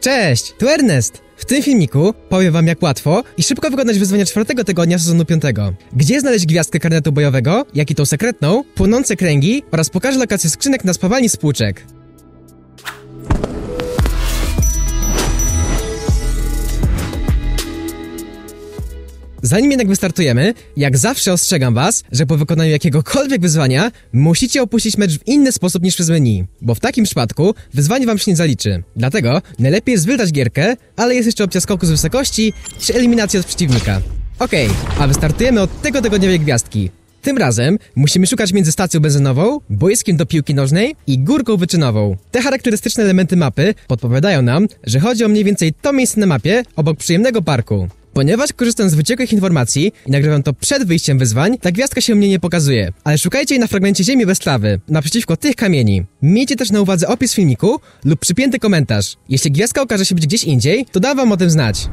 Cześć, tu Ernest! W tym filmiku powiem wam, jak łatwo i szybko wykonać wyzwania 4. tygodnia sezonu 5. Gdzie znaleźć gwiazdkę karnetu bojowego, jak i tą sekretną, płonące kręgi oraz pokażę lokację skrzynek na spawalni spłuczek. Zanim jednak wystartujemy, jak zawsze ostrzegam was, że po wykonaniu jakiegokolwiek wyzwania musicie opuścić mecz w inny sposób niż przez menu, bo w takim przypadku wyzwanie wam się nie zaliczy. Dlatego najlepiej jest wydać gierkę, ale jest jeszcze opcja skoku z wysokości czy eliminacji od przeciwnika. Okej, a wystartujemy od tego tygodniowej gwiazdki. Tym razem musimy szukać między stacją benzynową, boiskiem do piłki nożnej i górką wyczynową. Te charakterystyczne elementy mapy podpowiadają nam, że chodzi o mniej więcej to miejsce na mapie obok przyjemnego parku. Ponieważ korzystam z wyciekłych informacji i nagrywam to przed wyjściem wyzwań, ta gwiazdka się mnie nie pokazuje. Ale szukajcie jej na fragmencie ziemi bez trawy, naprzeciwko tych kamieni. Miejcie też na uwadze opis filmiku lub przypięty komentarz. Jeśli gwiazdka okaże się być gdzieś indziej, to dam wam o tym znać.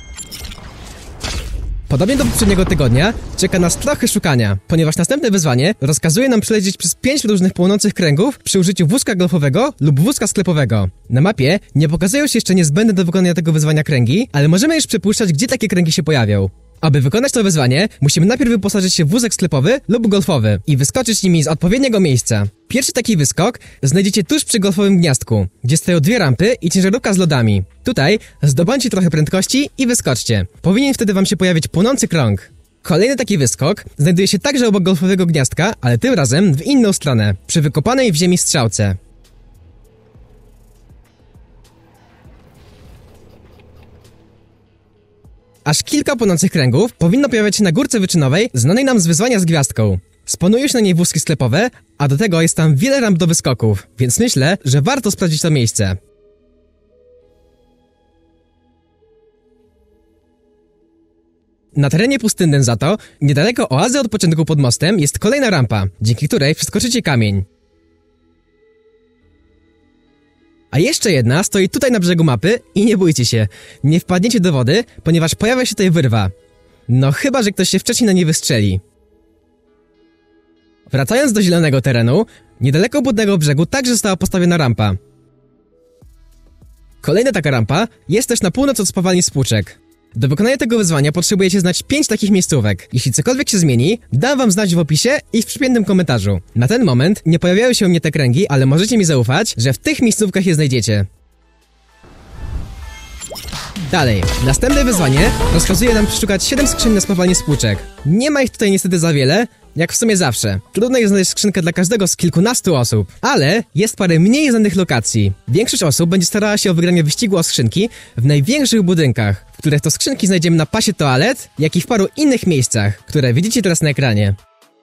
Podobnie do poprzedniego tygodnia czeka nas trochę szukania, ponieważ następne wyzwanie rozkazuje nam przelecieć przez 5 różnych płonących kręgów przy użyciu wózka golfowego lub wózka sklepowego. Na mapie nie pokazują się jeszcze niezbędne do wykonania tego wyzwania kręgi, ale możemy już przypuszczać, gdzie takie kręgi się pojawią. Aby wykonać to wyzwanie, musimy najpierw wyposażyć się w wózek sklepowy lub golfowy i wyskoczyć nimi z odpowiedniego miejsca. Pierwszy taki wyskok znajdziecie tuż przy golfowym gniazdku, gdzie stoją 2 rampy i ciężarówka z lodami. Tutaj zdobądźcie trochę prędkości i wyskoczcie. Powinien wtedy wam się pojawić płonący krąg. Kolejny taki wyskok znajduje się także obok golfowego gniazdka, ale tym razem w inną stronę, przy wykopanej w ziemi strzałce. Aż kilka płonących kręgów powinno pojawiać się na górce wyczynowej, znanej nam z wyzwania z gwiazdką. Spanują się na niej wózki sklepowe, a do tego jest tam wiele ramp do wyskoków, więc myślę, że warto sprawdzić to miejsce. Na terenie pustynnym za to, niedaleko oazy odpoczynku pod mostem, jest kolejna rampa, dzięki której przeskoczycie kamień. A jeszcze jedna stoi tutaj na brzegu mapy i nie bójcie się, nie wpadniecie do wody, ponieważ pojawia się tutaj wyrwa. No chyba, że ktoś się wcześniej na niej wystrzeli. Wracając do zielonego terenu, niedaleko budnego brzegu także została postawiona rampa. Kolejna taka rampa jest też na północ od spawalni spłuczek. Do wykonania tego wyzwania potrzebujecie znać 5 takich miejscówek. Jeśli cokolwiek się zmieni, dam wam znać w opisie i w przypiętym komentarzu. Na ten moment nie pojawiają się u mnie te kręgi, ale możecie mi zaufać, że w tych miejscówkach je znajdziecie. Dalej, następne wyzwanie rozkazuje nam przeszukać 7 skrzyń na spawalni spłuczek. Nie ma ich tutaj niestety za wiele, jak w sumie zawsze. Trudno jest znaleźć skrzynkę dla każdego z kilkunastu osób, ale jest parę mniej znanych lokacji. Większość osób będzie starała się o wygranie wyścigu o skrzynki w największych budynkach, w których to skrzynki znajdziemy na pasie toalet, jak i w paru innych miejscach, które widzicie teraz na ekranie.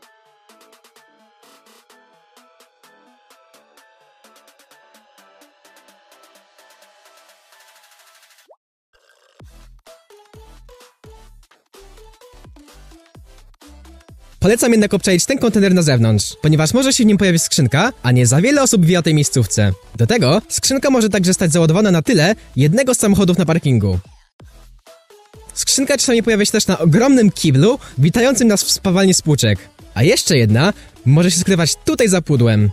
Polecam jednak obczaić ten kontener na zewnątrz, ponieważ może się w nim pojawić skrzynka, a nie za wiele osób wie o tej miejscówce. Do tego skrzynka może także stać załadowana na tyle jednego z samochodów na parkingu. Skrzynka czasami pojawia się też na ogromnym kiblu witającym nas w spawalni spłuczek. A jeszcze jedna może się skrywać tutaj za pudłem.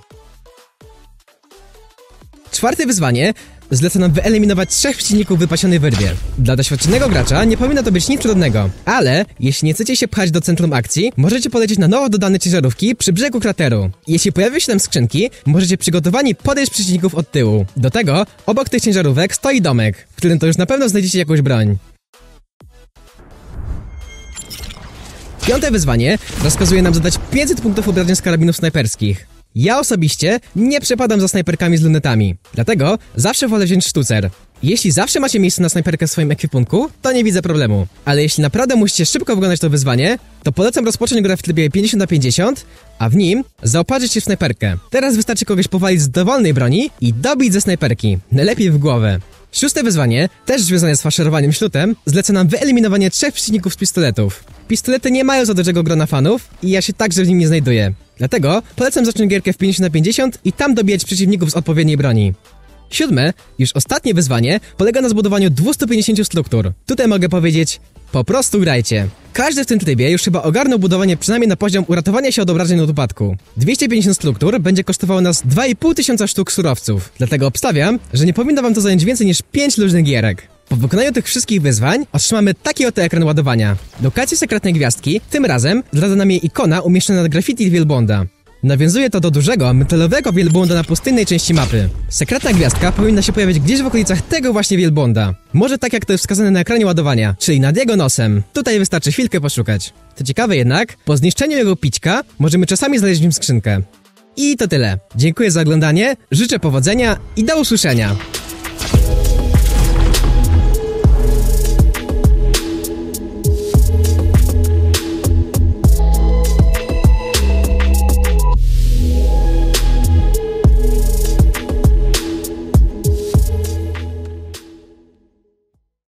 Czwarte wyzwanie zleca nam wyeliminować 3 przeciwników w wypasionej wyrwie. Dla doświadczonego gracza nie powinno to być nic trudnego, ale jeśli nie chcecie się pchać do centrum akcji, możecie polecieć na nowo dodane ciężarówki przy brzegu krateru. Jeśli pojawią się tam skrzynki, możecie przygotowani podejść przeciwników od tyłu. Do tego obok tych ciężarówek stoi domek, w którym to już na pewno znajdziecie jakąś broń. Piąte wyzwanie rozkazuje nam zadać 500 punktów obrażeń z karabinów snajperskich. Ja osobiście nie przepadam za snajperkami z lunetami, dlatego zawsze wolę wziąć sztucer. Jeśli zawsze macie miejsce na snajperkę w swoim ekwipunku, to nie widzę problemu. Ale jeśli naprawdę musicie szybko wykonać to wyzwanie, to polecam rozpocząć grę w trybie 50/50, a w nim zaopatrzyć się w snajperkę. Teraz wystarczy kogoś powalić z dowolnej broni i dobić ze snajperki, najlepiej w głowę. Szóste wyzwanie, też związane z faszerowaniem śrutem, zleca nam wyeliminowanie 3 przeciwników z pistoletów. Pistolety nie mają za dużego grona fanów i ja się także w nim nie znajduję. Dlatego polecam zacząć gierkę w 50/50 i tam dobijać przeciwników z odpowiedniej broni. 7, już ostatnie wyzwanie, polega na zbudowaniu 250 struktur. Tutaj mogę powiedzieć, po prostu grajcie. Każdy w tym trybie już chyba ogarnął budowanie przynajmniej na poziom uratowania się od obrażeń od upadku. 250 struktur będzie kosztowało nas 2500 sztuk surowców, dlatego obstawiam, że nie powinno wam to zająć więcej niż 5 luźnych gierek. Po wykonaniu tych wszystkich wyzwań otrzymamy taki oto ekran ładowania. Lokację sekretnej gwiazdki, tym razem zdradza nam jej ikona umieszczona nad graffiti wielbłąda. Nawiązuje to do dużego, metalowego wielbłąda na pustynnej części mapy. Sekretna gwiazdka powinna się pojawić gdzieś w okolicach tego właśnie wielbłąda. Może tak jak to jest wskazane na ekranie ładowania, czyli nad jego nosem. Tutaj wystarczy chwilkę poszukać. Co ciekawe jednak, po zniszczeniu jego pićka możemy czasami znaleźć w nim skrzynkę. I to tyle. Dziękuję za oglądanie, życzę powodzenia i do usłyszenia!